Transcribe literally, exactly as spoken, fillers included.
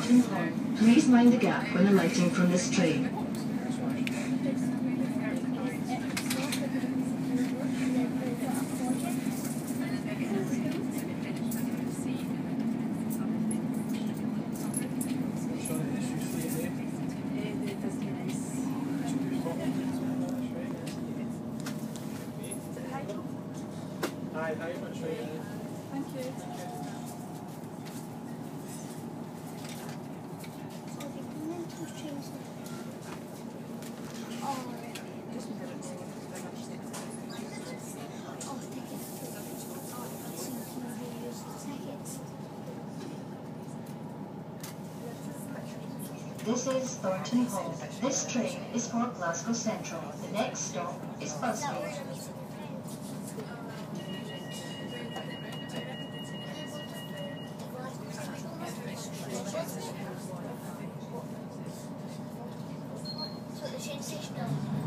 Thorntonhall. Please mind the gap when alighting from this train. Hi, how much are you? Thank you. This is Thorntonhall. This train is for Glasgow Central. The next stop is Busby. So the train station